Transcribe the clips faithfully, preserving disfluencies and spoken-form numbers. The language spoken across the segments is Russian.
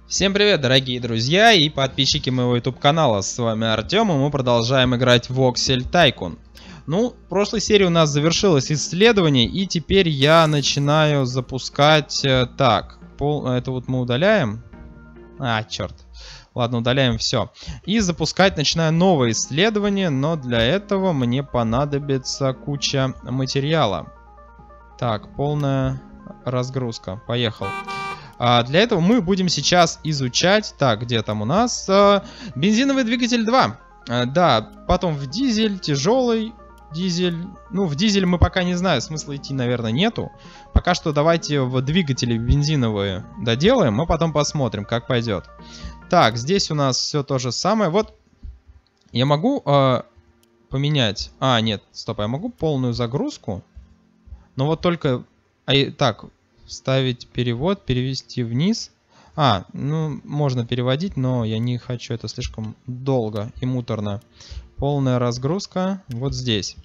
Всем привет, дорогие друзья и подписчики моего YouTube канала. С вами Артем, и мы продолжаем играть в Voxel Tycoon. Ну, в прошлой серии у нас завершилось исследование, и теперь я начинаю запускать... Так, пол... это вот мы удаляем. А, черт. Ладно, удаляем все. И запускать начинаю новое исследование, но для этого мне понадобится куча материала. Так, полная разгрузка. Поехал. А для этого мы будем сейчас изучать... Так, где там у нас? А, бензиновый двигатель два. А, да, потом в дизель, тяжелый дизель. Ну, в дизель мы пока не знаю, смысла идти, наверное, нету. Пока что давайте в двигатели бензиновые доделаем, а потом посмотрим, как пойдет. Так, здесь у нас все то же самое. Вот, я могу э, поменять... А, нет, стоп, я могу полную загрузку. Но вот только... А, так... Вставить перевод, перевести вниз. А, ну, можно переводить, но я не хочу, это слишком долго и муторно. Полная разгрузка вот здесь.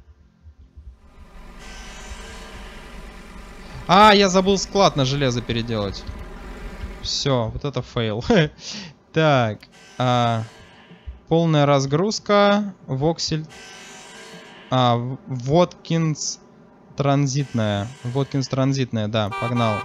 А, я забыл склад на железо переделать. Все, вот это фейл. Так, а, полная разгрузка. Voxel. А, Воткинс. Транзитная. Воткинс транзитная, да, погнал.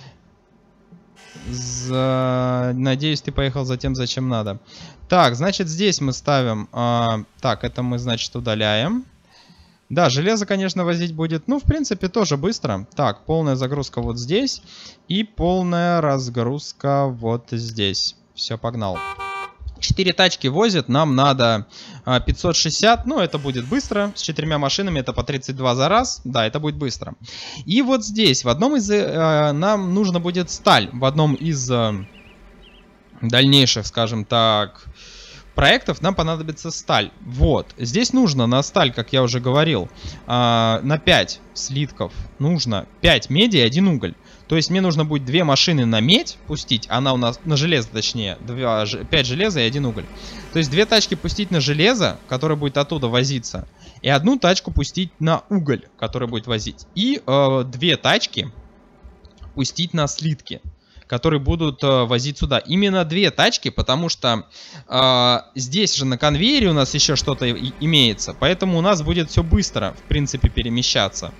За... Надеюсь, ты поехал за тем, зачем надо. Так, значит, здесь мы ставим... А... Так, это мы, значит, удаляем. Да, железо, конечно, возить будет, ну, в принципе, тоже быстро. Так, полная загрузка вот здесь. И полная разгрузка вот здесь. Все, погнал. Четыре тачки возят, нам надо а, пятьсот шестьдесят, ну это будет быстро, с четырьмя машинами это по тридцать два за раз, да, это будет быстро. И вот здесь, в одном из, э, нам нужно будет сталь, в одном из э, дальнейших, скажем так, проектов нам понадобится сталь. Вот, здесь нужно на сталь, как я уже говорил, э, на пять слитков нужно пять меди и один уголь. То есть мне нужно будет две машины на медь пустить, она у нас на железо, точнее, пять железа и один уголь. То есть две тачки пустить на железо, которое будет оттуда возиться, и одну тачку пустить на уголь, который будет возить. И э, две тачки пустить на слитки, которые будут э, возить сюда. Именно две тачки, потому что э, здесь же на конвейере у нас еще что-то имеется, поэтому у нас будет все быстро, в принципе, перемещаться.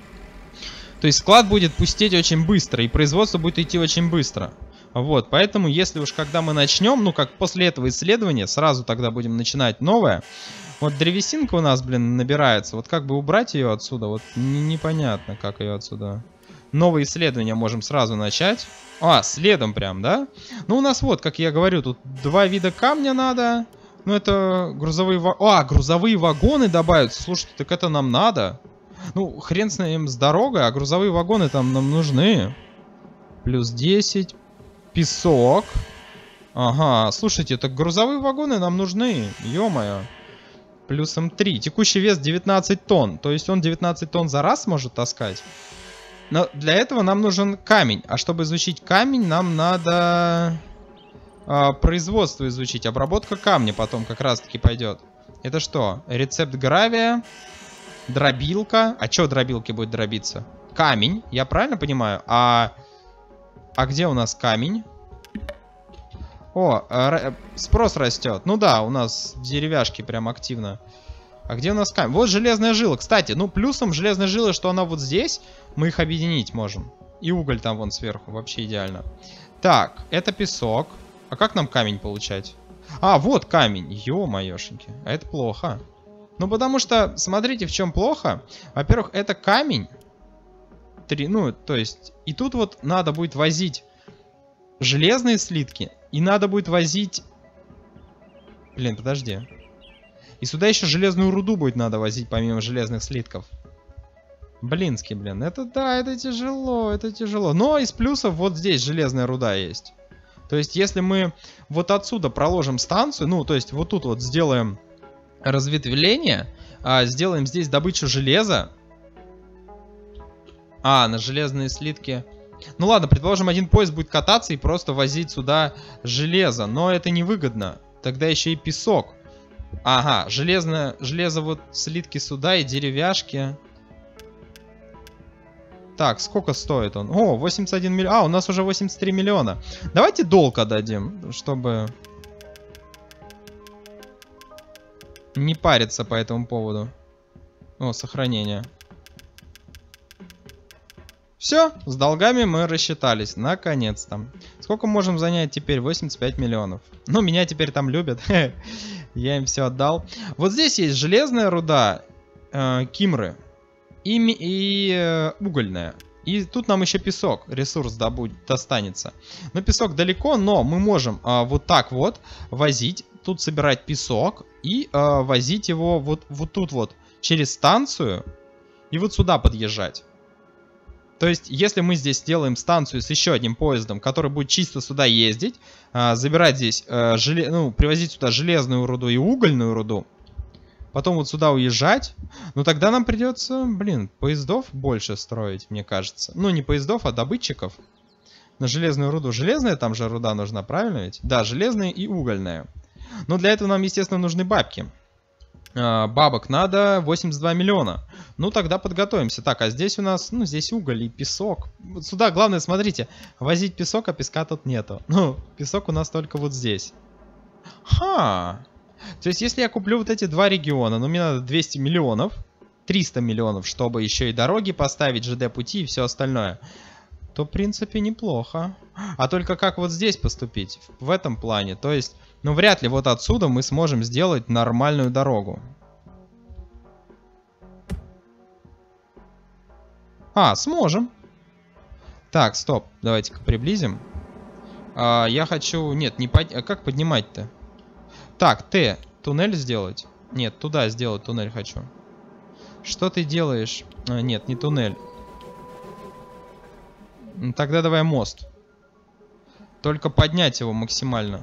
То есть склад будет пустеть очень быстро, и производство будет идти очень быстро. Вот, поэтому если уж когда мы начнем, ну как после этого исследования, сразу тогда будем начинать новое. Вот древесинка у нас, блин, набирается. Вот как бы убрать ее отсюда, вот непонятно, как ее отсюда. Новое исследование можем сразу начать. А, следом прям, да? Ну у нас вот, как я говорю, тут два вида камня надо. Ну это грузовые вагоны. А, грузовые вагоны добавятся. Слушайте, так это нам надо. Ну, хрен с ним с дорогой, а грузовые вагоны там нам нужны. Плюс десять. Песок. Ага, слушайте, так грузовые вагоны нам нужны. Ё-моё. Плюс эм три. Текущий вес девятнадцать тонн. То есть он девятнадцать тонн за раз может таскать. Но для этого нам нужен камень. А чтобы изучить камень, нам надо а, производство изучить. Обработка камня потом как раз-таки пойдет. Это что? Рецепт гравия. Дробилка. А что дробилки будет дробиться? Камень, я правильно понимаю? А, а где у нас камень? О, э, спрос растет. Ну да, у нас деревяшки прям активно. А где у нас камень? Вот железная жила. Кстати, ну плюсом железной жилы, что она вот здесь, мы их объединить можем. И уголь там вон сверху, вообще идеально. Так, это песок. А как нам камень получать? А, вот камень. Ё-моёшеньки, а это плохо. Ну, потому что, смотрите, в чем плохо. Во-первых, это камень. Три, ну, то есть, и тут вот надо будет возить железные слитки. И надо будет возить... Блин, подожди. И сюда еще железную руду будет надо возить, помимо железных слитков. Блинский, блин. Это, да, это тяжело, это тяжело. Но из плюсов вот здесь железная руда есть. То есть, если мы вот отсюда проложим станцию, ну, то есть, вот тут вот сделаем... разветвление, а, сделаем здесь добычу железа. А, на железные слитки. Ну ладно, предположим, один поезд будет кататься и просто возить сюда железо. Но это невыгодно. Тогда еще и песок. Ага, железное, железо вот слитки сюда и деревяшки. Так, сколько стоит он? О, восемьдесят один миллион. А, у нас уже восемьдесят три миллиона. Давайте долг отдадим, чтобы не париться по этому поводу. О, сохранение. Все, с долгами мы рассчитались, наконец-то. Сколько можем занять теперь? восемьдесят пять миллионов. Ну, меня теперь там любят. Я им все отдал. Вот здесь есть железная руда, э, кимры и, и э, угольная. И тут нам еще песок, ресурс добудь, достанется. Но песок далеко, но мы можем э, вот так вот возить, тут собирать песок и э, возить его вот, вот тут вот через станцию и вот сюда подъезжать. То есть, если мы здесь сделаем станцию с еще одним поездом, который будет чисто сюда ездить, э, забирать здесь, э, желе... ну, привозить сюда железную руду и угольную руду, потом вот сюда уезжать, ну тогда нам придется, блин, поездов больше строить, мне кажется. Ну, не поездов, а добытчиков. На железную руду. Железная там же руда нужна, правильно ведь? Да, железная и угольная. Но для этого нам, естественно, нужны бабки. Бабок надо восемьдесят два миллиона. Ну, тогда подготовимся. Так, а здесь у нас, ну, здесь уголь и песок. Вот сюда, главное, смотрите, возить песок, а песка тут нету. Ну, песок у нас только вот здесь. Ха! То есть, если я куплю вот эти два региона, ну, мне надо двести миллионов, триста миллионов, чтобы еще и дороги поставить, ЖД-пути и все остальное, то, в принципе, неплохо. А только как вот здесь поступить? В этом плане. То есть, ну, вряд ли вот отсюда мы сможем сделать нормальную дорогу. А, сможем. Так, стоп. Давайте-ка приблизим. А, я хочу... Нет, не под... а как поднимать-то? Так, Т. Туннель сделать? Нет, туда сделать туннель хочу. Что ты делаешь? А, нет, не туннель. Тогда давай мост. Только поднять его максимально.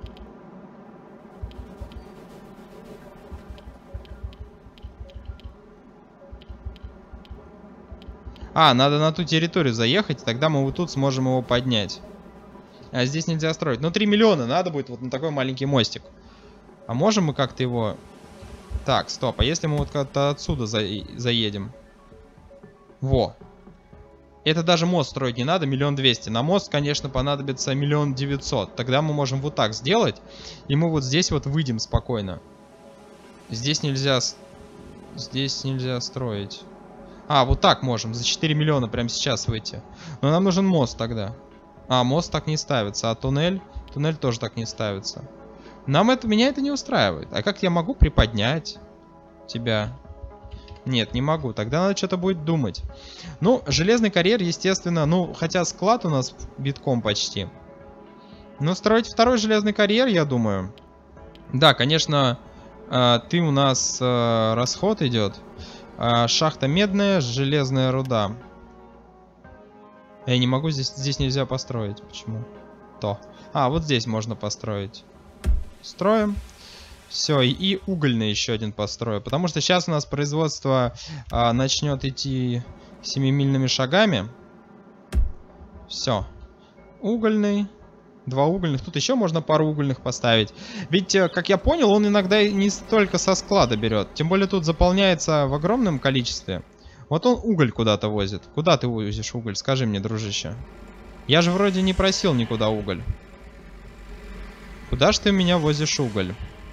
А, надо на ту территорию заехать, тогда мы вот тут сможем его поднять. А здесь нельзя строить. Ну, три миллиона надо будет вот на такой маленький мостик. А можем мы как-то его... Так, стоп, а если мы вот как-то отсюда за... заедем? Во. Это даже мост строить не надо, миллион двести. На мост, конечно, понадобится миллион девятьсот. Тогда мы можем вот так сделать, и мы вот здесь вот выйдем спокойно. Здесь нельзя... Здесь нельзя строить. А, вот так можем, за четыре миллиона прямо сейчас выйти. Но нам нужен мост тогда. А, мост так не ставится, а туннель... Туннель тоже так не ставится. Нам это... Меня это не устраивает. А как я могу приподнять тебя? Нет, не могу. Тогда надо что-то будет думать. Ну, железный карьер, естественно, ну, хотя склад у нас битком почти. Но строить второй железный карьер, я думаю. Да, конечно, э, ты у нас э, расход идет. Э, шахта медная, железная руда. Я не могу, здесь, здесь нельзя построить. Почему? То. А, вот здесь можно построить. Строим. Все, и, и угольный еще один построю. Потому что сейчас у нас производство а, начнет идти семимильными шагами. Все. Угольный. Два угольных. Тут еще можно пару угольных поставить. Ведь, как я понял, он иногда не столько со склада берет. Тем более тут заполняется в огромном количестве. Вот он уголь куда-то возит. Куда ты возишь уголь? Скажи мне, дружище. Я же вроде не просил никуда уголь. Куда ж ты меня возишь уголь?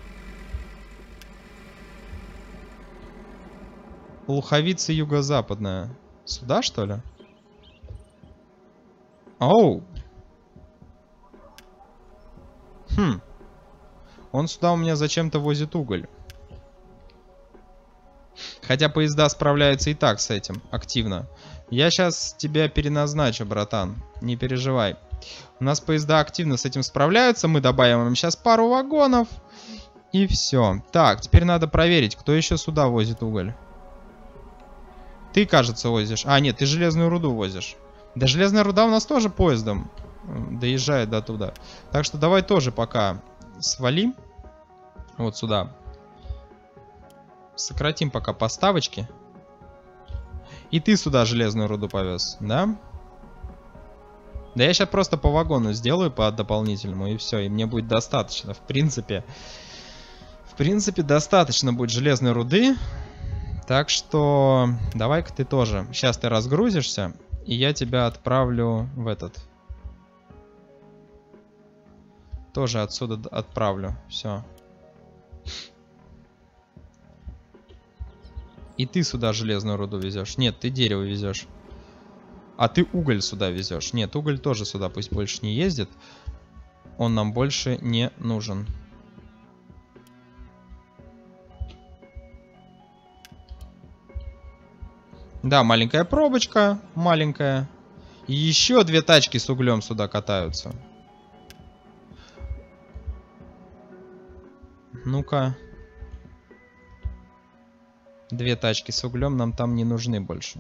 Луховица юго-западная. Сюда, что ли? Оу. Хм. Он сюда у меня зачем-то возит уголь. Хотя поезда справляются и так с этим активно. Я сейчас тебя переназначу, братан. Не переживай. У нас поезда активно с этим справляются. Мы добавим им сейчас пару вагонов. И все. Так, теперь надо проверить, кто еще сюда возит уголь. Ты, кажется, возишь. А, нет, ты железную руду возишь. Да, железная руда у нас тоже поездом доезжает до туда. Так что давай тоже пока свалим. Вот сюда. Сократим пока поставочки. И ты сюда железную руду повез, да? Да я сейчас просто по вагону сделаю, по дополнительному, и все. И мне будет достаточно, в принципе. В принципе, достаточно будет железной руды. Так что давай-ка ты тоже. Сейчас ты разгрузишься. И я тебя отправлю в этот. Тоже отсюда отправлю. Все. И ты сюда железную руду везешь. Нет, ты дерево везешь. А ты уголь сюда везешь. Нет, уголь тоже сюда пусть больше не ездит. Он нам больше не нужен. Да, маленькая пробочка. Маленькая. И еще две тачки с углем сюда катаются. Ну-ка. Две тачки с углем нам там не нужны больше.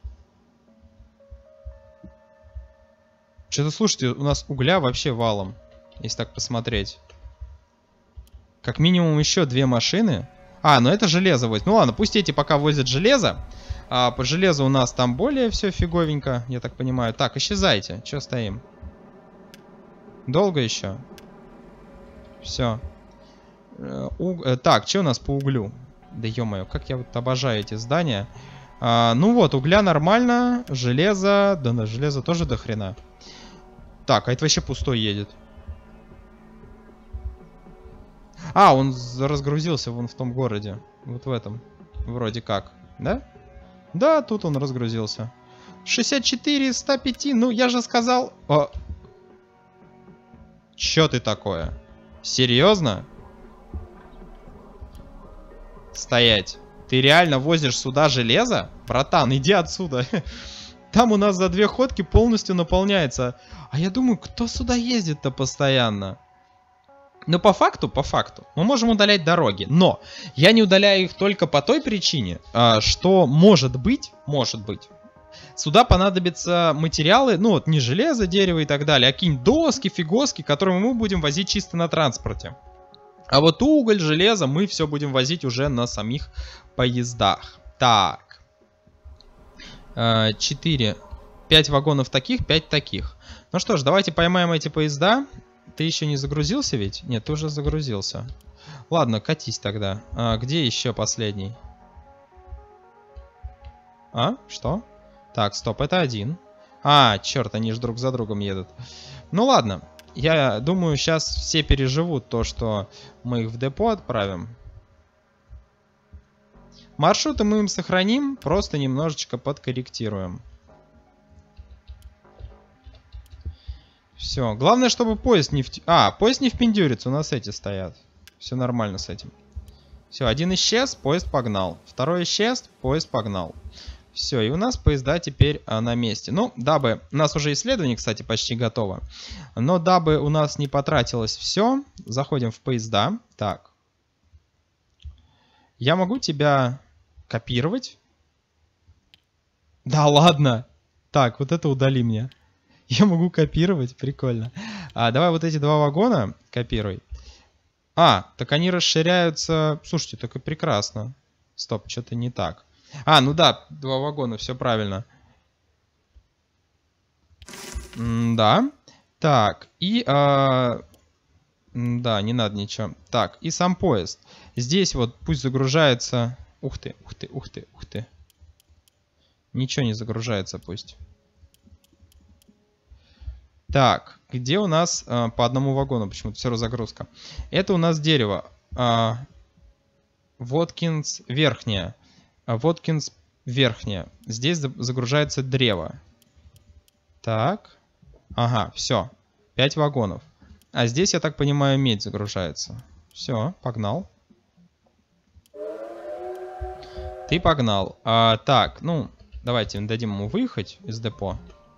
Что-то, слушайте, у нас угля вообще валом. Если так посмотреть. Как минимум еще две машины. А, ну это железо возит. Ну ладно, пусть эти пока возят железо. А по железу у нас там более все фиговенько, я так понимаю. Так, исчезайте. Че стоим? Долго еще? Все. Уг... Так, что у нас по углю? Да ё-моё, как я вот обожаю эти здания. А, ну вот, угля нормально. Железо. Да на железо тоже до хрена. Так, а это вообще пустой едет. А, он разгрузился вон в том городе. Вот в этом. Вроде как. Да? Да, тут он разгрузился. шестьдесят четыре из ста пяти. Ну, я же сказал... О... Чё ты такое? Серьезно? Стоять. Ты реально возишь сюда железо? Братан, иди отсюда. Там у нас за две ходки полностью наполняется. А я думаю, кто сюда ездит-то постоянно? Но по факту, по факту, мы можем удалять дороги. Но я не удаляю их только по той причине, что может быть, может быть, сюда понадобятся материалы, ну вот не железо, дерево и так далее, а какие-нибудь доски, фигоски, которые мы будем возить чисто на транспорте. А вот уголь, железо мы все будем возить уже на самих поездах. Так. четыре. пять вагонов таких, пять таких. Ну что ж, давайте поймаем эти поезда. Ты еще не загрузился ведь? Нет, ты уже загрузился. Ладно, катись тогда. А, где еще последний? А? Что? Так, стоп, это один. А, черт, они же друг за другом едут. Ну ладно. Я думаю, сейчас все переживут то, что мы их в депо отправим. Маршруты мы им сохраним, просто немножечко подкорректируем. Все. Главное, чтобы поезд не... В... А, поезд не впендюрится, у нас эти стоят. Все нормально с этим. Все, один исчез, поезд погнал. Второй исчез, поезд погнал. Все, и у нас поезда теперь а, на месте. Ну, дабы... У нас уже исследование, кстати, почти готово. Но дабы у нас не потратилось все, заходим в поезда. Так. Я могу тебя копировать? Да ладно. Так, вот это удали мне. Я могу копировать, прикольно. А, давай вот эти два вагона копируй. А, так они расширяются... Слушайте, так и прекрасно. Стоп, что-то не так. А, ну да, два вагона, все правильно. М да. Так, и... А... Да, не надо ничего. Так, и сам поезд. Здесь вот пусть загружается... Ух ты, ух ты, ух ты, ух ты. Ничего не загружается пусть. Так, где у нас а, по одному вагону почему-то все разгрузка? Это у нас дерево. А, Воткинс верхняя. А, Воткинс верхняя. Здесь загружается древо. Так. Ага, все. пять вагонов. А здесь, я так понимаю, медь загружается. Все, погнал. Ты погнал. А, так, ну, давайте дадим ему выехать из депо.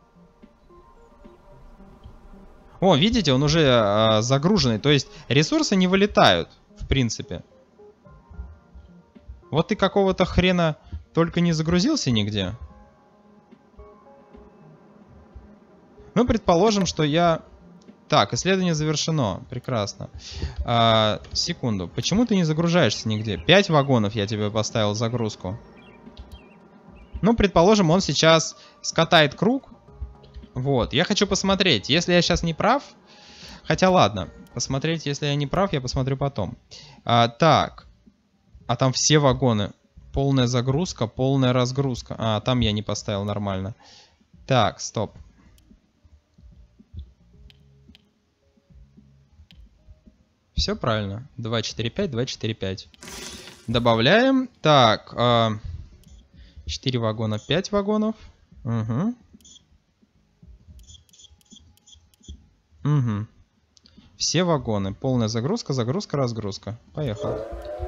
О, видите, он уже а, загруженный. То есть ресурсы не вылетают, в принципе. Вот ты какого-то хрена только не загрузился нигде. Ну, предположим, что я... Так, исследование завершено. Прекрасно. А, секунду. Почему ты не загружаешься нигде? пять вагонов я тебе поставил загрузку. Ну, предположим, он сейчас скатает круг. Вот. Я хочу посмотреть, если я сейчас не прав. Хотя ладно. Посмотреть, если я не прав, я посмотрю потом. А, так. А там все вагоны. Полная загрузка, полная разгрузка. А, там я не поставил нормально. Так, стоп. Все правильно. два, четыре, пять, два, четыре, пять. Добавляем. Так. Э, четыре вагона, пять вагонов. Угу. Угу. Все вагоны. Полная загрузка, загрузка, разгрузка. Поехали.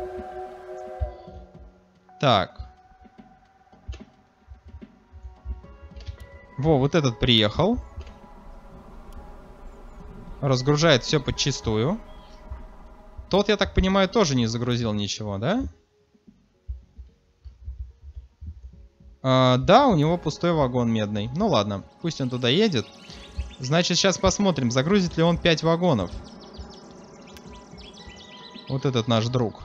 Так. Во, вот этот приехал. Разгружает все подчистую. Тот, я так понимаю, тоже не загрузил ничего, да? А, да, у него пустой вагон медный. Ну ладно, пусть он туда едет. Значит, сейчас посмотрим, загрузит ли он пять вагонов. Вот этот наш друг.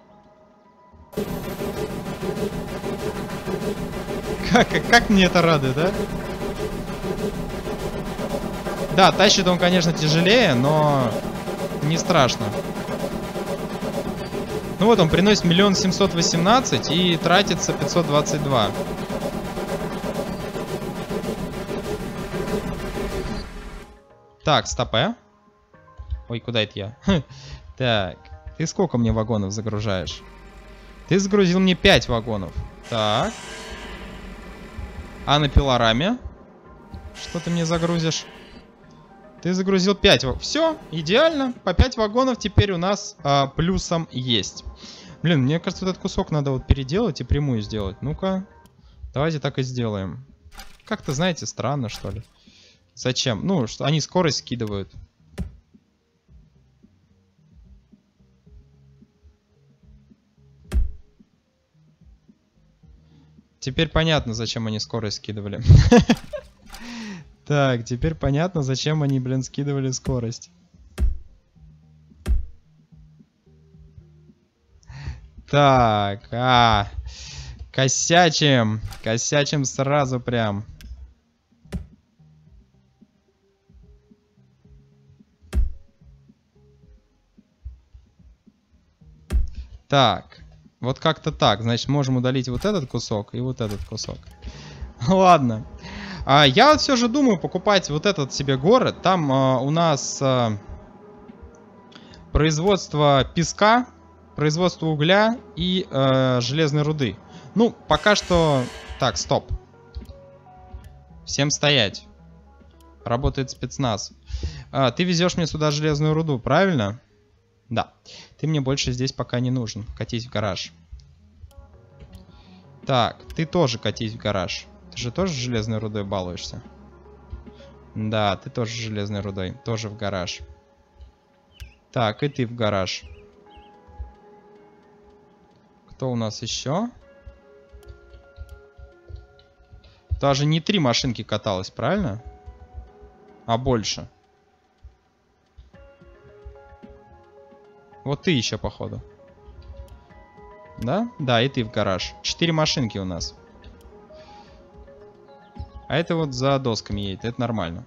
Как, как, как мне это радует, да? Да, тащит он, конечно, тяжелее, но не страшно. Ну вот, он приносит миллион семьсот восемнадцать и тратится пятьсот двадцать два. Так, стопэ. Ой, куда это я? Так, ты сколько мне вагонов загружаешь? Ты загрузил мне пять вагонов. Так. А на пилораме? Что ты мне загрузишь? Ты загрузил пять вагонов. Все, идеально. По пять вагонов теперь у нас а, плюсом есть. Блин, мне кажется, этот кусок надо вот переделать и прямую сделать. Ну-ка. Давайте так и сделаем. Как-то, знаете, странно, что ли. Зачем? Ну, что они скорость скидывают. Теперь понятно, зачем они скорость скидывали. Так, теперь понятно, зачем они, блин, скидывали скорость. Так, а, косячим, косячим сразу прям. Так, вот как-то так. Значит, можем удалить вот этот кусок и вот этот кусок. Ладно. А, я вот все же думаю покупать вот этот себе город. Там а, у нас а, производство песка, производство угля и а, железной руды. Ну, пока что... Так, стоп. Всем стоять. Работает спецназ. А, ты везешь мне сюда железную руду, правильно? Да. Ты мне больше здесь пока не нужен. Катись в гараж. Так, ты тоже катись в гараж. Ты же тоже железной рудой балуешься? Да, ты тоже железной рудой. Тоже в гараж. Так, и ты в гараж. Кто у нас еще? Даже не три машинки каталось, правильно? А больше. Вот ты еще, походу. Да? Да, и ты в гараж. Четыре машинки у нас. А это вот за досками едет. Это нормально.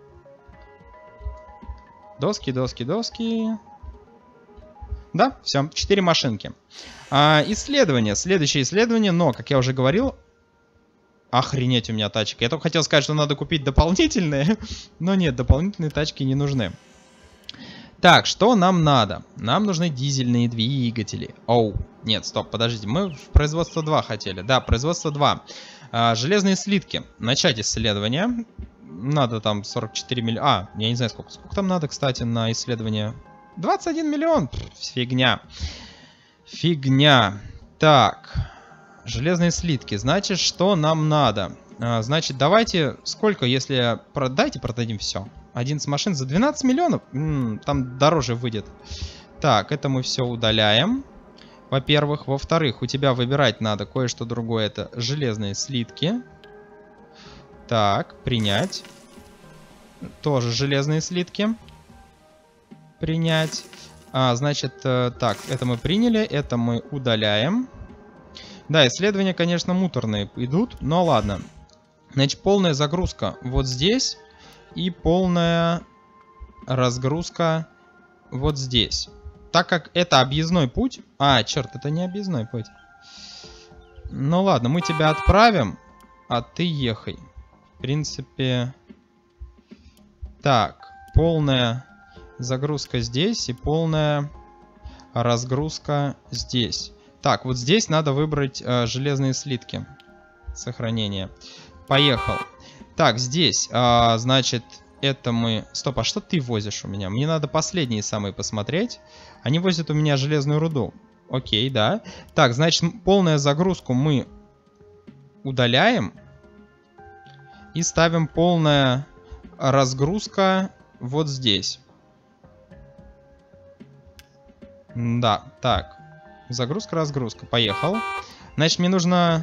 Доски, доски, доски. Да, все. Четыре машинки. А, исследование. Следующее исследование. Но, как я уже говорил... Охренеть у меня тачка. Я только хотел сказать, что надо купить дополнительные. Но нет, дополнительные тачки не нужны. Так, что нам надо? Нам нужны дизельные двигатели. Оу, нет, стоп, подождите. Мы в производство два хотели. Да, производство два. А, железные слитки. Начать исследование. Надо там сорок четыре миллиона. А, я не знаю, сколько. Сколько там надо, кстати, на исследование? двадцать один миллион. Пфф, фигня. Фигня. Так. Железные слитки. Значит, что нам надо? А, значит, давайте... Сколько, если... Продайте, продадим все. одиннадцать машин за двенадцать миллионов? М-м, там дороже выйдет. Так, это мы все удаляем. Во-первых. Во-вторых, у тебя выбирать надо кое-что другое. Это железные слитки. Так, принять. Тоже железные слитки. Принять. А, значит, э, так, это мы приняли. Это мы удаляем. Да, исследования, конечно, муторные идут. Но ладно. Значит, полная загрузка вот здесь. И полная разгрузка вот здесь. Так как это объездной путь... А, черт, это не объездной путь. Ну ладно, мы тебя отправим, а ты ехай. в принципе... Так, полная загрузка здесь и полная разгрузка здесь. Так, вот здесь надо выбрать э, железные слитки. Сохранение. Поехал. Так, здесь, э, значит, это мы... Стоп, а что ты возишь у меня? Мне надо последние самые посмотреть. Они возят у меня железную руду. Окей, да. Так, значит, полную загрузку мы удаляем. И ставим полная разгрузка вот здесь. Да, так. Загрузка, разгрузка. Поехал. Значит, мне нужно...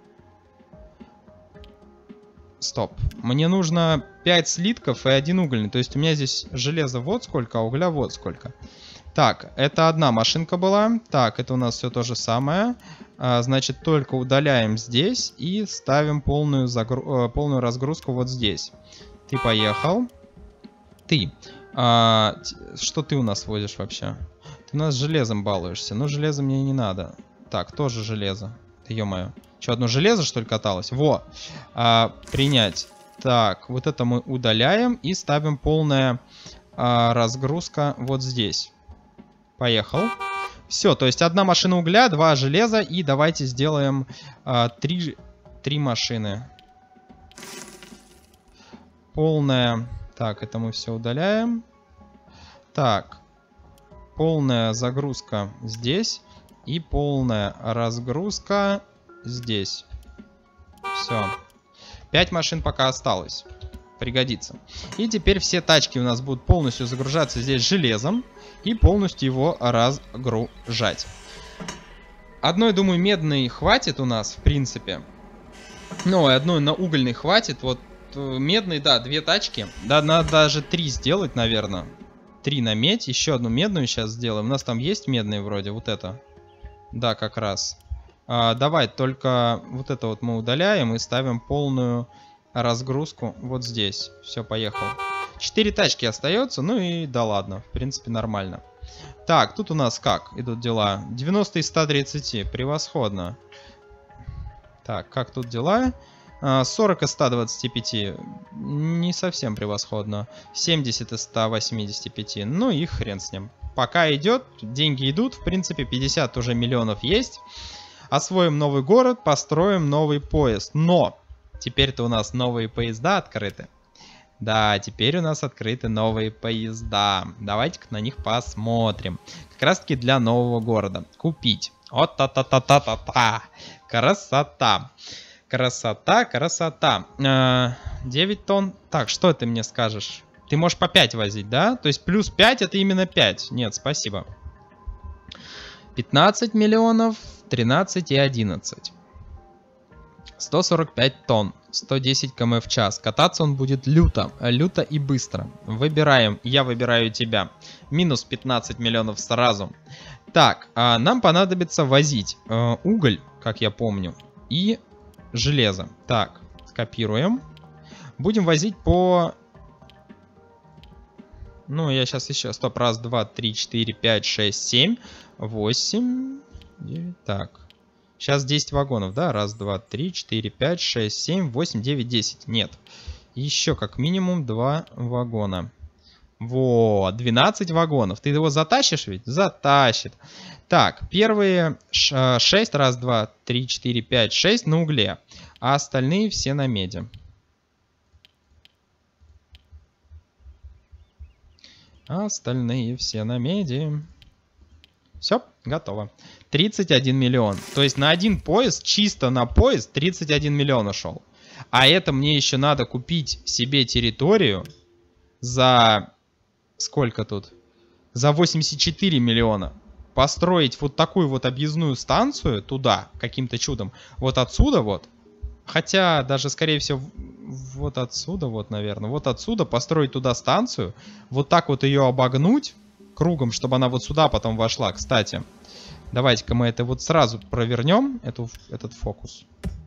Стоп. Мне нужно пять слитков и один угольный. То есть у меня здесь железа вот сколько, а угля вот сколько. Так, это одна машинка была. Так, это у нас все то же самое. А, значит, только удаляем здесь и ставим полную, загру... полную разгрузку вот здесь. Ты поехал. Ты. А, что ты у нас возишь вообще? Ты у нас железом балуешься. Ну, железо мне не надо. Так, тоже железо. Ё-моё. Что, одно железо, что ли, каталось? Во. А, принять. Так, вот это мы удаляем и ставим полная а, разгрузка вот здесь. Поехал. Все, то есть одна машина угля, два железа. И давайте сделаем а, три, три машины. Полная... Так, это мы все удаляем. Так. Полная загрузка здесь. И полная разгрузка здесь. Все. пять машин пока осталось. Пригодится. И теперь все тачки у нас будут полностью загружаться здесь железом. И полностью его разгружать. Одной, думаю, медной хватит у нас, в принципе. Ну, и одной на угольной хватит. Вот медный, да, две тачки. Да, надо даже три сделать, наверное. Три на медь. Еще одну медную сейчас сделаем. У нас там есть медные вроде. Вот это. Да, как раз. А, давай, только вот это вот мы удаляем и ставим полную разгрузку вот здесь. Все, поехал. Четыре тачки остается. Ну и да ладно. В принципе, нормально. Так, тут у нас как идут дела? девяносто из ста тридцати. Превосходно. Так, как тут дела? сорок из ста двадцати пяти. Не совсем превосходно. семьдесят из ста восьмидесяти пяти. Ну и хрен с ним. Пока идет, деньги идут. В принципе, пятьдесят уже миллионов есть. Освоим новый город, построим новый поезд. Но теперь-то у нас новые поезда открыты. Да, теперь у нас открыты новые поезда. Давайте-ка на них посмотрим. Как раз-таки для нового города. Купить. О-та-та-та-та-та-та. Красота. Красота, красота. девять тонн. Так, что ты мне скажешь? Ты можешь по пять возить, да? То есть плюс пять это именно пять. Нет, спасибо. пятнадцать миллионов, тринадцать и одиннадцать. сто сорок пять тонн. сто десять километров в час. Кататься он будет люто. Люто и быстро. Выбираем. Я выбираю тебя. Минус пятнадцать миллионов сразу. Так, а нам понадобится возить э, уголь, как я помню, и железо. Так, скопируем. Будем возить по... Ну, я сейчас еще... Стоп, раз, два, три, четыре, пять, шесть, семь, восемь, девять. Так. Сейчас десять вагонов, да? Раз, два, три, четыре, пять, шесть, семь, восемь, девять, десять. Нет. Еще как минимум два вагона. Вот, двенадцать вагонов. Ты его затащишь ведь? Затащит. Так, первые шесть, раз, два, три, четыре, пять, шесть на угле. А остальные все на меди. А остальные все на меди. Все, готово. тридцать один миллион. То есть на один поезд, чисто на поезд, тридцать один миллион ушел. А это мне еще надо купить себе территорию за... Сколько тут? За восемьдесят четыре миллиона. Построить вот такую вот объездную станцию туда, каким-то чудом. Вот отсюда вот. Хотя даже, скорее всего, вот отсюда вот, наверное. Вот отсюда построить туда станцию. Вот так вот ее обогнуть кругом, чтобы она вот сюда потом вошла. Кстати, давайте-ка мы это вот сразу провернем, эту, этот фокус.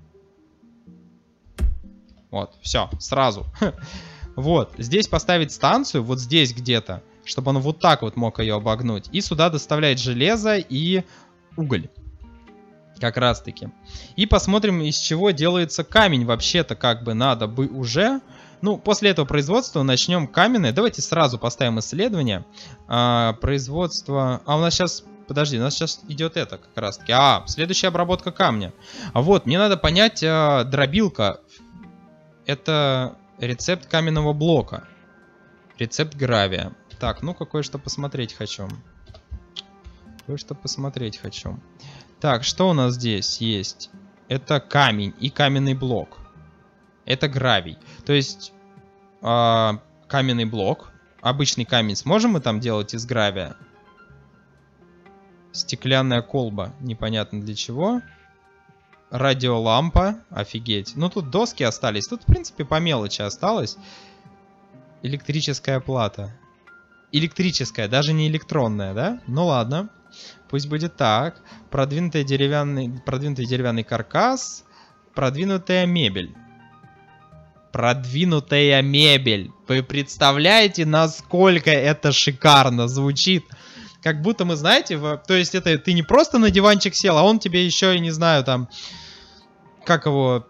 Вот, все, сразу. Вот, здесь поставить станцию, вот здесь где-то, чтобы он вот так вот мог ее обогнуть. И сюда доставлять железо и уголь. Как раз таки. И посмотрим, из чего делается камень. Вообще-то как бы надо бы уже... Ну, после этого производства начнем каменное. Давайте сразу поставим исследование. А, производство... А у нас сейчас... Подожди, у нас сейчас идет это как раз таки. А, следующая обработка камня. А вот, мне надо понять, а, дробилка. Это рецепт каменного блока. Рецепт гравия. Так, ну-ка, кое-что посмотреть хочу. Кое-что посмотреть хочу. Так, что у нас здесь есть? Это камень и каменный блок. Это гравий. То есть э, каменный блок. Обычный камень сможем мы там делать из гравия? Стеклянная колба. Непонятно для чего. Радиолампа. Офигеть. Ну тут доски остались. Тут в принципе по мелочи осталось. Электрическая плата. Электрическая, даже не электронная, да? Ну ладно. Пусть будет так. Продвинутый деревянный, продвинутый деревянный каркас. Продвинутая мебель. Продвинутая мебель. Вы представляете, насколько это шикарно звучит? Как будто мы, знаете, в... то есть это ты не просто на диванчик сел, а он тебе еще и, не знаю, там... Как его...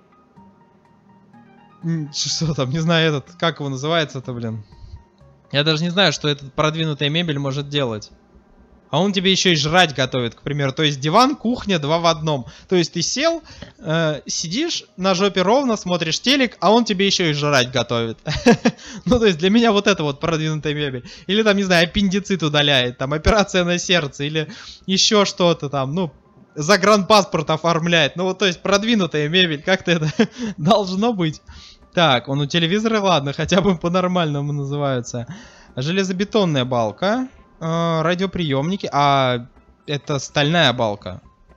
Что там, не знаю, этот... Как его называется-то, блин? Я даже не знаю, что эта продвинутая мебель может делать. А он тебе еще и жрать готовит, к примеру. То есть диван, кухня, два в одном. То есть ты сел, э, сидишь на жопе ровно, смотришь телек, а он тебе еще и жрать готовит. Ну, то есть для меня вот это вот продвинутая мебель. Или там, не знаю, аппендицит удаляет, там операция на сердце, или еще что-то там, ну, загранпаспорт оформляет. Ну, вот, то есть продвинутая мебель, как-то это должно быть. Так, он у телевизора, ладно, хотя бы по-нормальному называются. Железобетонная балка. Радиоприемники. А, это стальная балка.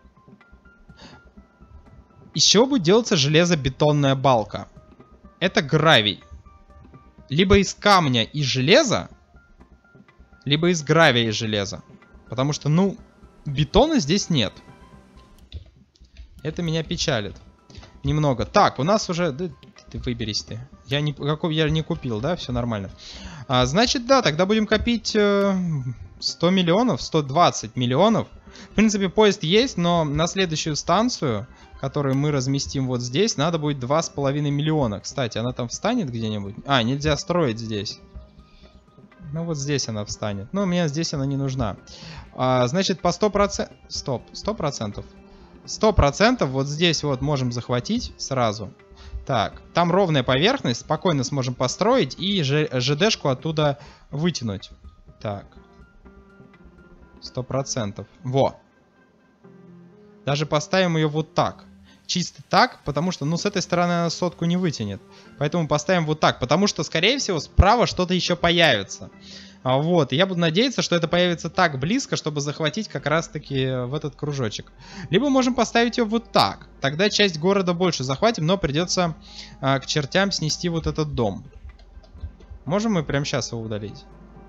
Из чего будет делаться железобетонная балка? Это гравий. Либо из камня и железа, либо из гравия и железа. Потому что, ну, бетона здесь нет. Это меня печалит. Немного. Так, у нас уже... Да, ты выберись ты. Я не, какой, я не купил, да? Все нормально. А, значит, да, тогда будем копить э, сто миллионов, сто двадцать миллионов. В принципе, поезд есть, но на следующую станцию, которую мы разместим вот здесь, надо будет два с половиной миллиона. Кстати, она там встанет где-нибудь? А, нельзя строить здесь. Ну, вот здесь она встанет. Но мне здесь она не нужна. А, значит, по сто процентов... Стоп, сто процентов. сто процентов вот здесь вот можем захватить сразу. Так, там ровная поверхность, спокойно сможем построить и ЖДшку оттуда вытянуть. Так. Сто процентов. Во. Даже поставим ее вот так. Чисто так, потому что, ну, с этой стороны она сотку не вытянет. Поэтому поставим вот так, потому что, скорее всего, справа что-то еще появится. А, вот, и я буду надеяться, что это появится так близко, чтобы захватить как раз-таки в этот кружочек. Либо можем поставить ее вот так. Тогда часть города больше захватим, но придется а, к чертям снести вот этот дом. Можем мы прямо сейчас его удалить?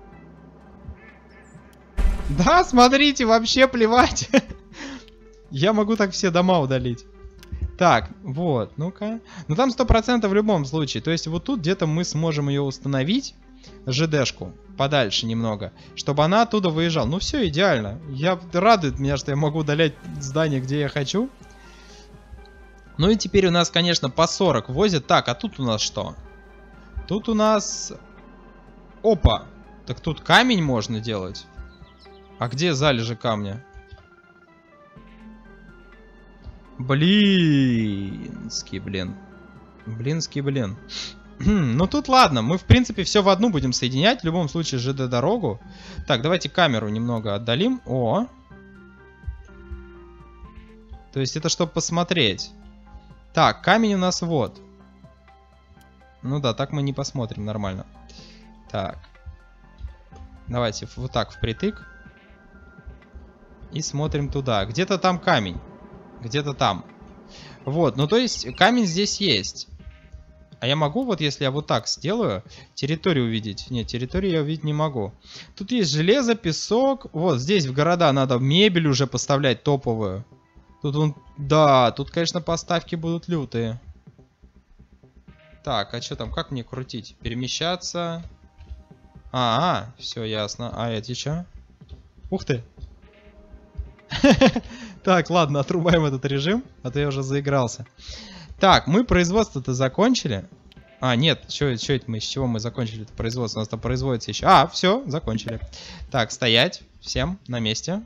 Да, смотрите, вообще плевать. Я могу так все дома удалить. Так, вот, ну-ка. Ну там сто процентов в любом случае. То есть вот тут где-то мы сможем ее установить, ЖДшку, подальше немного, чтобы она оттуда выезжала. Ну все, идеально. Я, радует меня, что я могу удалять здание, где я хочу. Ну и теперь у нас, конечно, по сорок возят. Так, а тут у нас что? Тут у нас... Опа! Так тут камень можно делать. А где залежи камня? Блинский, блин. Блинский, блин. Ну тут ладно, мы в принципе все в одну будем соединять. В любом случае ЖД-дорогу. Так, давайте камеру немного отдалим. О! То есть это чтобы посмотреть. Так, камень у нас вот. Ну да, так мы не посмотрим нормально. Так. Давайте вот так впритык. И смотрим туда. Где-то там камень. Где-то там. Вот, ну то есть камень здесь есть. А я могу, вот если я вот так сделаю, территорию увидеть? Нет, территорию я увидеть не могу. Тут есть железо, песок. Вот здесь в города надо мебель уже поставлять топовую. Тут он... Да, тут, конечно, поставки будут лютые. Так, а что там? Как мне крутить? Перемещаться. А, -а все ясно. А эти что? Ух ты. Так, ладно, отрубаем этот режим, а то я уже заигрался. Так, мы производство-то закончили. А, нет, что это мы, с чего мы закончили это производство? У нас там производится еще. А, все, закончили. Так, стоять. Всем на месте.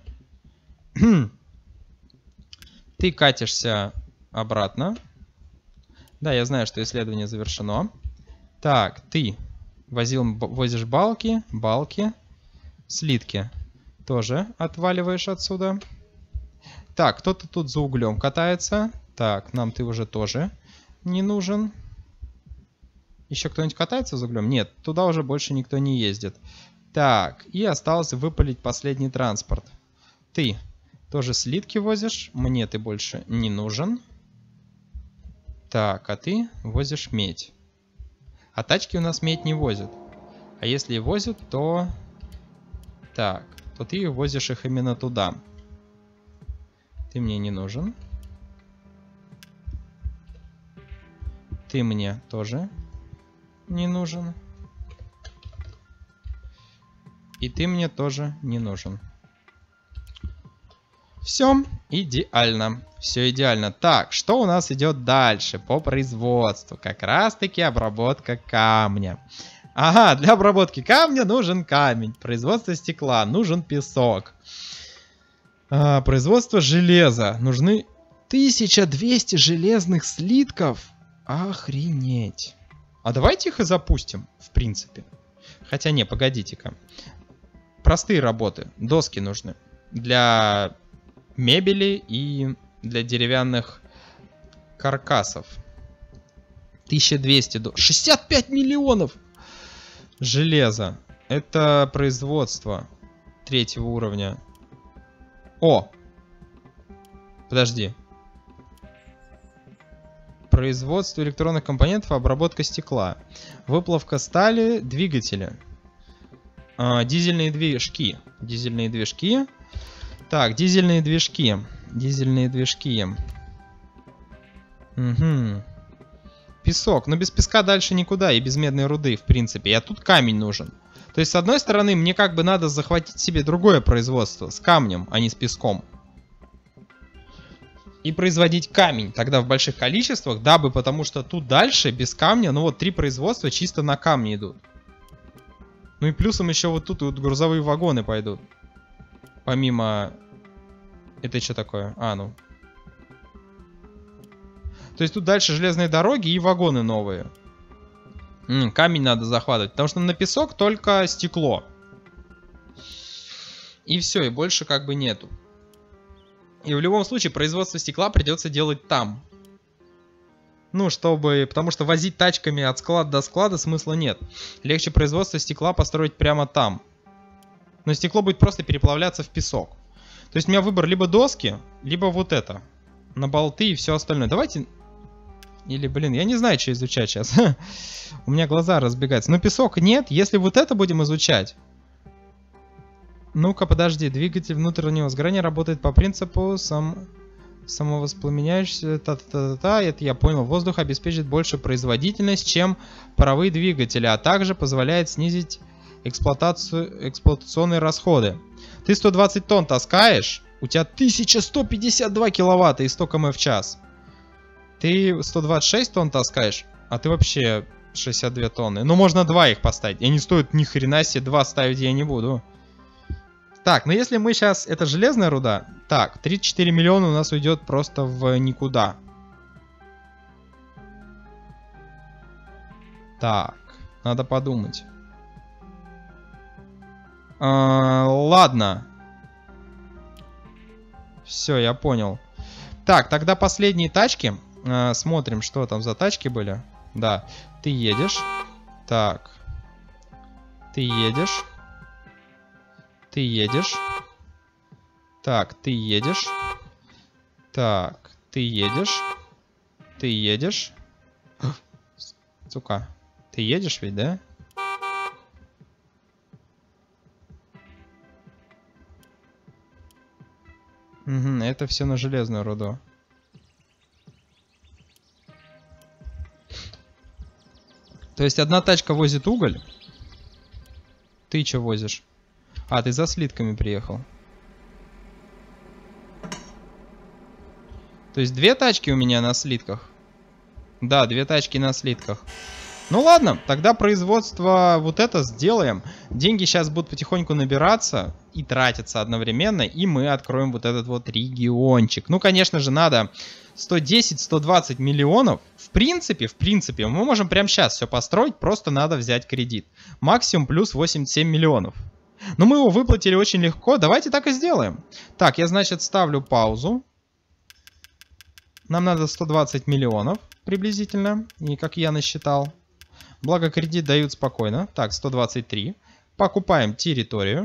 Ты катишься обратно. Да, я знаю, что исследование завершено. Так, ты возил, возишь балки, балки, слитки. Тоже отваливаешь отсюда. Так, кто-то тут за углем катается. Так, нам ты уже тоже не нужен. Еще кто-нибудь катается за углем? Нет, туда уже больше никто не ездит. Так, и осталось выпалить последний транспорт. Ты тоже слитки возишь. Мне ты больше не нужен. Так, а ты возишь медь. А тачки у нас медь не возят. А если и возят, то... Так, то ты возишь их именно туда. Ты мне не нужен. Ты мне тоже не нужен. И ты мне тоже не нужен. Все идеально. Все идеально. Так, что у нас идет дальше по производству? Как раз таки обработка камня. Ага, для обработки камня нужен камень. Производство стекла нужен песок. А, производство железа. Нужны тысяча двести железных слитков. Охренеть. А давайте их и запустим, в принципе. Хотя не, погодите-ка. Простые работы. Доски нужны. Для мебели и для деревянных каркасов. тысяча двести. До... шестьдесят пять миллионов! Железа. Это производство третьего уровня. О! Подожди. Производство электронных компонентов, обработка стекла. Выплавка стали, двигатели. А, дизельные движки. Дизельные движки. Так, дизельные движки. Дизельные движки. Угу. Песок. Но без песка дальше никуда. И без медной руды, в принципе. А тут камень нужен. То есть, с одной стороны, мне как бы надо захватить себе другое производство. С камнем, а не с песком. И производить камень тогда в больших количествах, дабы, потому что тут дальше без камня, ну вот три производства чисто на камне идут. Ну и плюсом еще вот тут вот грузовые вагоны пойдут. Помимо... Это что такое? А, ну. То есть тут дальше железные дороги и вагоны новые. М-м, камень надо захватывать, потому что на песок только стекло. И все, и больше как бы нету. И в любом случае производство стекла придется делать там. Ну, чтобы... Потому что возить тачками от склада до склада смысла нет. Легче производство стекла построить прямо там. Но стекло будет просто переплавляться в песок. То есть у меня выбор либо доски, либо вот это. На болты и все остальное. Давайте... Или, блин, я не знаю, что изучать сейчас. У меня глаза разбегаются. Но песок нет. Если вот это будем изучать... Ну-ка, подожди. Двигатель внутреннего сгорания работает по принципу сам... самовоспламеняющийся. Та-та-та-та. Это я понял. Воздух обеспечит большую производительность, чем паровые двигатели, а также позволяет снизить эксплуатацию... эксплуатационные расходы. Ты сто двадцать тонн таскаешь, у тебя тысяча сто пятьдесят два киловатта и сто километров в час. Ты сто двадцать шесть тонн таскаешь, а ты вообще шестьдесят две тонны. Ну, можно два их поставить. И они стоят ни хрена себе, два ставить я не буду. Так, ну если мы сейчас... Это железная руда. Так, тридцать четыре миллиона у нас уйдет просто в никуда. Так, надо подумать. А, ладно. Все, я понял. Так, тогда последние тачки. А, смотрим, что там за тачки были. Да, ты едешь. Так. Ты едешь. Ты едешь. Так, ты едешь. Так, ты едешь. Ты едешь. Сука. Ты едешь ведь, да? Угу, это все на железную руду. То есть одна тачка возит уголь. Ты что возишь? А, ты за слитками приехал. То есть две тачки у меня на слитках. Да, две тачки на слитках. Ну ладно, тогда производство вот это сделаем. Деньги сейчас будут потихоньку набираться и тратиться одновременно. И мы откроем вот этот вот региончик. Ну, конечно же, надо сто десять — сто двадцать миллионов. В принципе, в принципе, мы можем прямо сейчас все построить. Просто надо взять кредит. Максимум плюс восемьдесят семь миллионов. Но мы его выплатили очень легко. Давайте так и сделаем. Так, я, значит, ставлю паузу. Нам надо сто двадцать миллионов приблизительно. И как я насчитал. Благо кредит дают спокойно. Так, сто двадцать три. Покупаем территорию.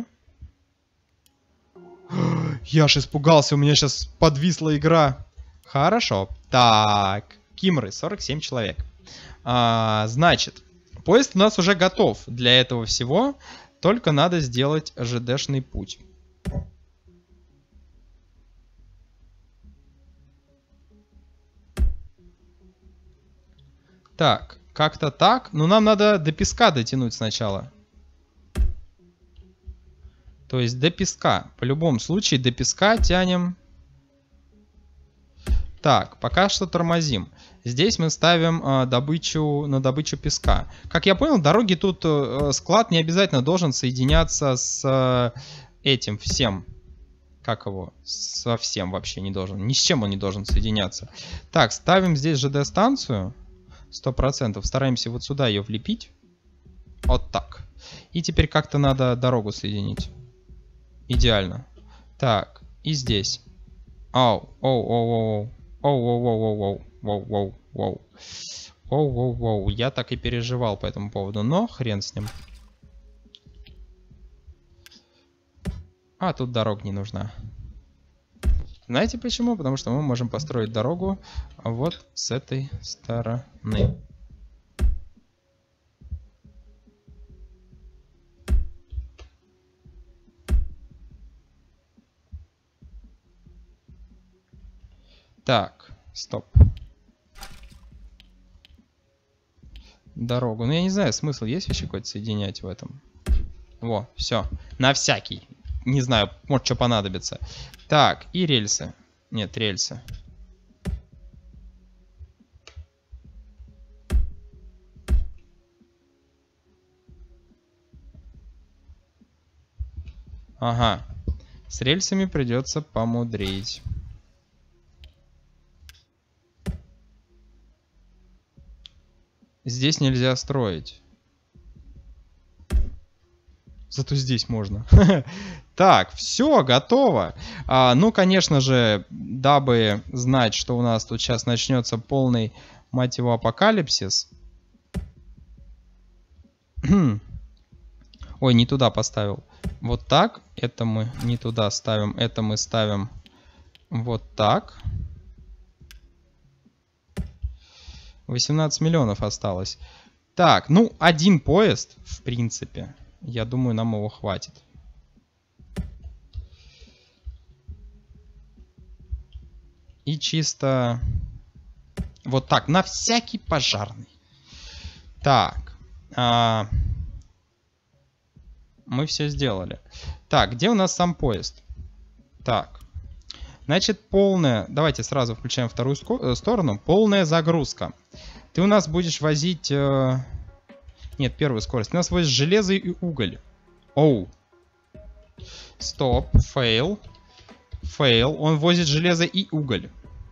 Я аж испугался, у меня сейчас подвисла игра. Хорошо. Так, Кимры, сорок семь человек. А, значит, поезд у нас уже готов для этого всего. Только надо сделать ЖДшный путь. Так. Как-то так. Но нам надо до песка дотянуть сначала. То есть до песка. В любом случае до песка тянем. Так, пока что тормозим. Здесь мы ставим э, добычу на добычу песка. Как я понял, дороги тут э, склад не обязательно должен соединяться с э, этим всем. Как его? Со всем вообще не должен. Ни с чем он не должен соединяться. Так, ставим здесь ЖД-станцию. Сто процентов. Стараемся вот сюда ее влепить. Вот так. И теперь как-то надо дорогу соединить. Идеально. Так. И здесь. Ау. Оу, оу, оу. Оу, оу, оу, оу, оу. Воу, воу, воу. Воу, воу, воу. Я так и переживал по этому поводу. Но хрен с ним. А, тут дорога не нужна. Знаете почему? Потому что мы можем построить дорогу вот с этой стороны. Так, стоп. Дорогу. Ну, я не знаю, смысл есть вообще какой-то соединять в этом. Во, все. На всякий. Не знаю, может, что понадобится. Так, и рельсы. Нет, рельсы. Ага. С рельсами придется помудрить. Здесь нельзя строить. Зато здесь можно. Так, все, готово. А, ну, конечно же, дабы знать, что у нас тут сейчас начнется полный, мать его, апокалипсис. Ой, не туда поставил. Вот так. Это мы не туда ставим. Это мы ставим вот так. восемнадцать миллионов осталось. Так, ну, один поезд, в принципе. Я думаю, нам его хватит. И чисто вот так, на всякий пожарный. Так. А... Мы все сделали. Так, где у нас сам поезд? Так. Значит, полная... Давайте сразу включаем вторую сторону. Полная загрузка. Ты у нас будешь возить... Э... Нет, первую скорость. Ты у нас возишь железо и уголь. Оу. Стоп. Фейл. Фейл. Он возит железо и уголь.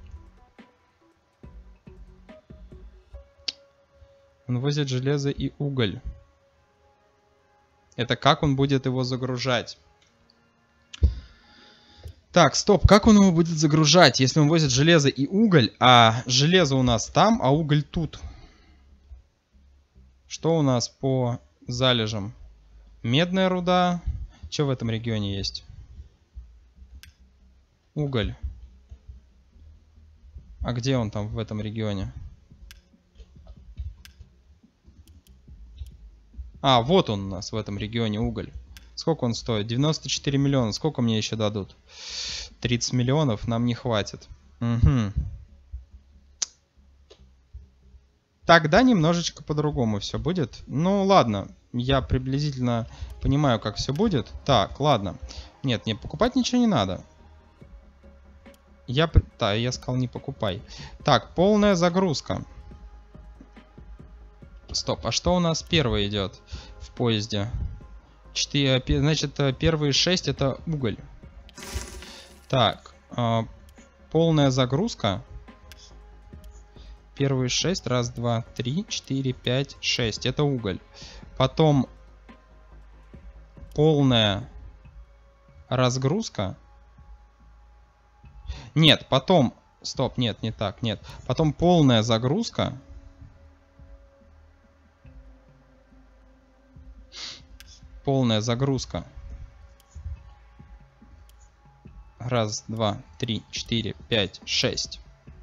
Он возит железо и уголь. Это как он будет его загружать? Так, стоп. Как он его будет загружать, если он возит железо и уголь, а железо у нас там, а уголь тут? Что у нас по залежам? Медная руда. Что в этом регионе есть? Уголь. А где он там в этом регионе? А, вот он у нас в этом регионе уголь. Сколько он стоит? девяносто четыре миллиона. Сколько мне еще дадут? тридцать миллионов нам не хватит. Угу. Тогда немножечко по-другому все будет. Ну, ладно. Я приблизительно понимаю, как все будет. Так, ладно. Нет, не покупать ничего не надо. Я... Да, я сказал, не покупай. Так, полная загрузка. Стоп, а что у нас первое идет в поезде? четыре, значит, первые шесть это уголь. Так, полная загрузка. Первые шесть, раз, два, три, четыре, пять, шесть. Это уголь. Потом полная разгрузка. Нет, потом... Стоп, нет, не так, нет. Потом полная загрузка. Полная загрузка. Раз, два, три, четыре, пять, шесть.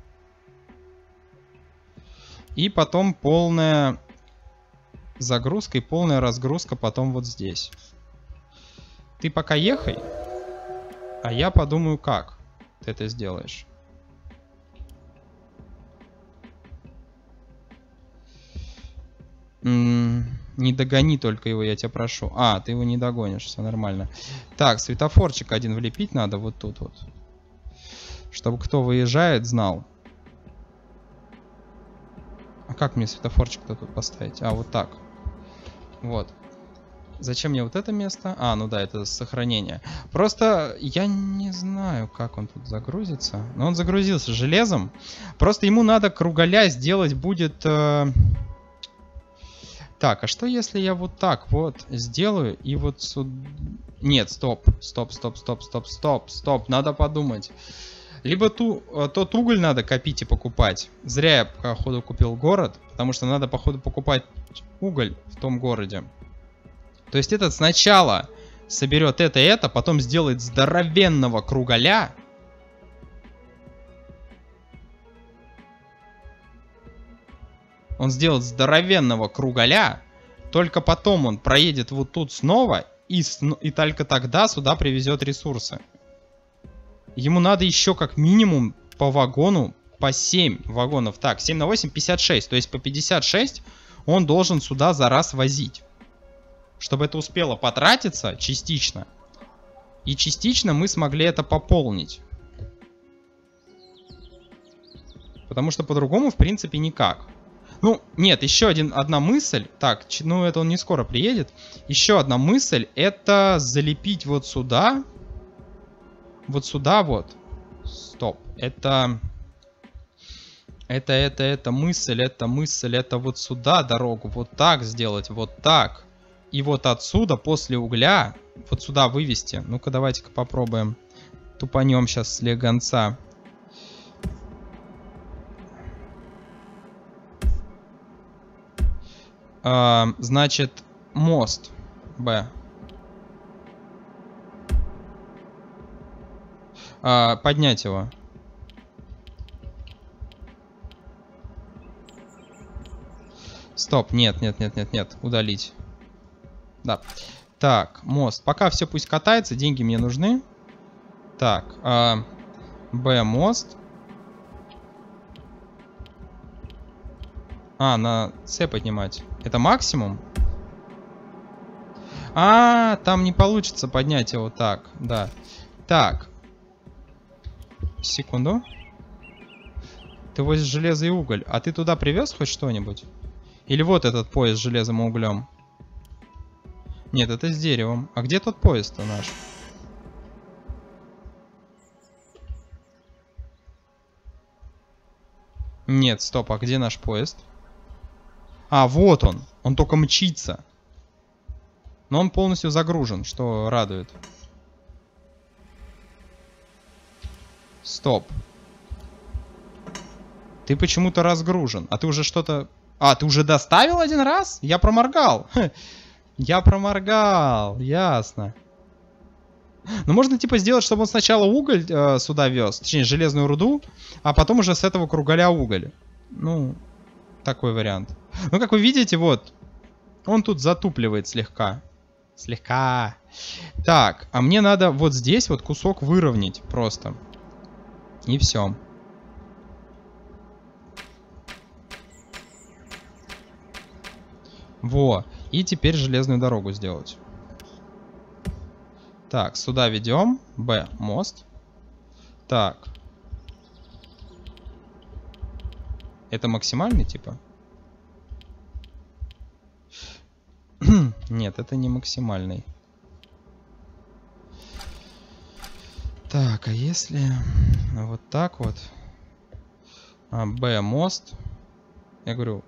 И потом полная загрузка и полная разгрузка потом вот здесь. Ты пока ехай, а я подумаю, как ты это сделаешь. М-м, не догони только его, я тебя прошу. А, ты его не догонишь, все нормально. Так, светофорчик один влепить надо вот тут вот. Чтобы кто выезжает, знал. А как мне светофорчик-то тут поставить? А, вот так. Вот. Зачем мне вот это место? А, ну да, это сохранение. Просто я не знаю, как он тут загрузится. Но он загрузился железом. Просто ему надо круголя сделать будет... Э... Так, а что если я вот так вот сделаю и вот сюда... Нет, стоп, стоп, стоп, стоп, стоп, стоп, стоп, надо подумать. Либо ту, тот уголь надо копить и покупать. Зря я, походу, купил город, потому что надо, походу, покупать уголь в том городе. То есть этот сначала соберет это и это, потом сделает здоровенного круголя. Он сделает здоровенного круголя, только потом он проедет вот тут снова и, и только тогда сюда привезет ресурсы. Ему надо еще как минимум по вагону, по семь вагонов. Так, семь на восемь, пятьдесят шесть. То есть по пятьдесят шесть он должен сюда за раз возить. Чтобы это успело потратиться частично. И частично мы смогли это пополнить. Потому что по-другому, в принципе, никак. Ну, нет, еще один, одна мысль. Так, ну это он не скоро приедет. Еще одна мысль. Это залепить вот сюда... Вот сюда вот. Стоп. Это... Это, это, это мысль, это мысль, это вот сюда дорогу. Вот так сделать, вот так. И вот отсюда, после угля, вот сюда вывести. Ну-ка, давайте-ка попробуем. Тупанем сейчас с легонца. А, значит, мост. Б. А, поднять его. Стоп, нет, нет, нет, нет, нет, удалить. Да. Так, мост. Пока все пусть катается, деньги мне нужны. Так, а, Б, мост. А, на С поднимать. Это максимум? А, там не получится поднять его так, да. Так. Секунду. Ты возишь железо и уголь. А ты туда привез хоть что-нибудь? Или вот этот поезд с железом и углем? Нет, это с деревом. А где тот поезд-то наш? Нет, стоп, а где наш поезд? А, вот он. Он только мчится. Но он полностью загружен, что радует. Стоп. Ты почему-то разгружен. А ты уже что-то... А, ты уже доставил один раз? Я проморгал. Я проморгал. Ясно. Ну, можно типа сделать, чтобы он сначала уголь э, сюда вез. Точнее, железную руду. А потом уже с этого круголя уголь. Ну, такой вариант. Ну, как вы видите, вот. Он тут затупливает слегка. Слегка. Так, а мне надо вот здесь вот кусок выровнять просто. И все. Во. И теперь железную дорогу сделать. Так, сюда ведем. Б, мост. Так. Это максимальный, типа? Нет, это не максимальный. Так, а если вот так вот? А, Б, мост. Я говорю...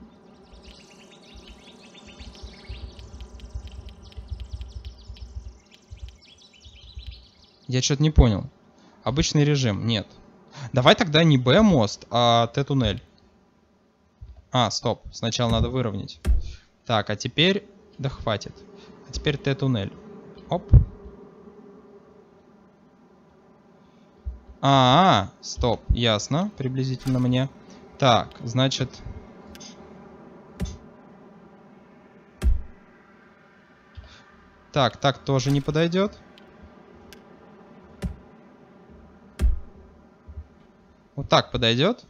Я что-то не понял. Обычный режим. Нет. Давай тогда не Б мост, а Т туннель. А, стоп. Сначала надо выровнять. Так, а теперь... Да хватит. А теперь Т туннель. Оп. А, -а, -а стоп. Ясно. Приблизительно мне. Так, значит... Так, так тоже не подойдет. Вот так подойдет.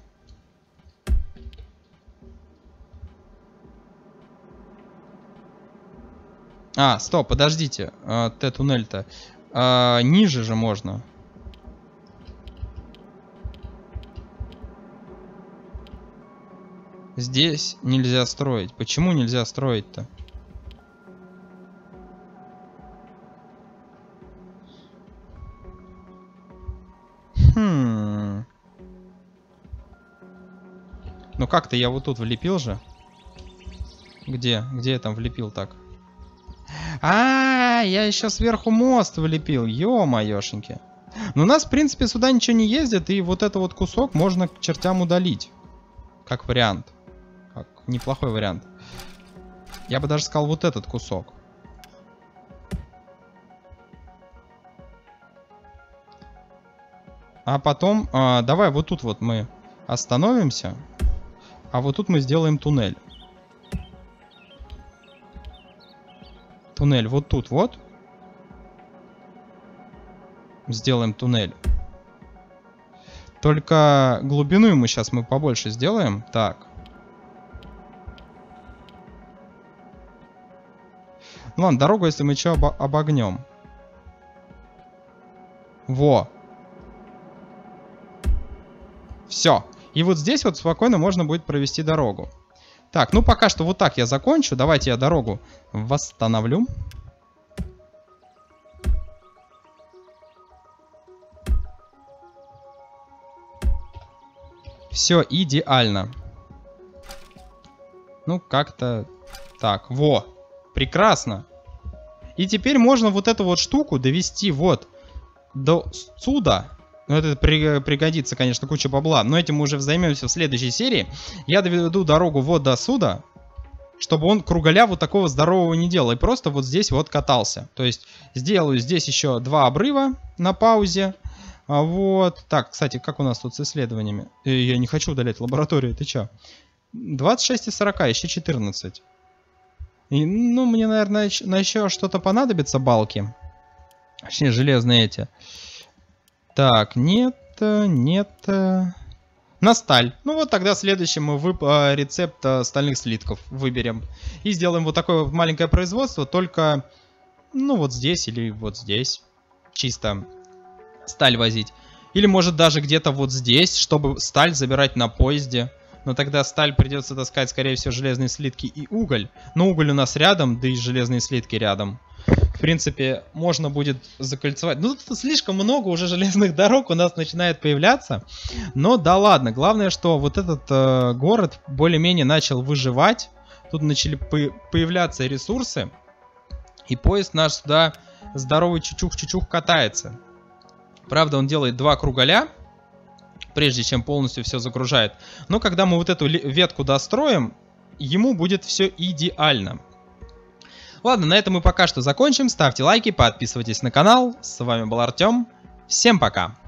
А, стоп, подождите. А, Т-туннель-то. А, ниже же можно. Здесь нельзя строить. Почему нельзя строить-то? Хм. Ну как-то я вот тут влепил же. Где? Где я там влепил так? А, -а, -а я еще сверху мост влепил. Ё-моёшеньки. Но у нас, в принципе, сюда ничего не ездит, и вот этот вот кусок можно к чертям удалить. Как вариант. Как неплохой вариант. Я бы даже сказал вот этот кусок. А потом, а, давай вот тут вот мы остановимся. А вот тут мы сделаем туннель. Туннель вот тут вот. Сделаем туннель. Только глубину ему сейчас мы побольше сделаем. Так. Ну ладно, дорогу, если мы что, обо обогнем. Во. Все. И вот здесь вот спокойно можно будет провести дорогу. Так, ну пока что вот так я закончу. Давайте я дорогу восстановлю. Все идеально. Ну, как-то так. Во. Прекрасно. И теперь можно вот эту вот штуку довести вот до сюда. Ну, это при, пригодится, конечно, куча бабла. Но этим мы уже займемся в следующей серии. Я доведу дорогу вот до сюда, чтобы он кругаля вот такого здорового не делал. И просто вот здесь вот катался. То есть сделаю здесь еще два обрыва на паузе. А вот. Так, кстати, как у нас тут с исследованиями? Э, я не хочу удалять лабораторию, ты чё? двадцать шесть из сорока, еще четырнадцать. И, ну, мне, наверное, на еще что-то понадобится, балки. Точнее, железные эти. Так, нет, нет. На сталь. Ну вот тогда следующим мы вып рецепт стальных слитков выберем. И сделаем вот такое вот маленькое производство, только, ну, вот здесь или вот здесь. Чисто сталь возить. Или может даже где-то вот здесь, чтобы сталь забирать на поезде. Но тогда сталь придется таскать, скорее всего, железные слитки и уголь. Но уголь у нас рядом, да и железные слитки рядом. В принципе, можно будет закольцевать. Ну, тут слишком много уже железных дорог у нас начинает появляться. Но да ладно. Главное, что вот этот э, город более-менее начал выживать. Тут начали по появляться ресурсы. И поезд наш сюда здоровый чучух-чучух катается. Правда, он делает два кругаля, прежде чем полностью все загружает. Но когда мы вот эту ветку достроим, ему будет все идеально. Ладно, на этом мы пока что закончим. Ставьте лайки, подписывайтесь на канал. С вами был Артем. Всем пока!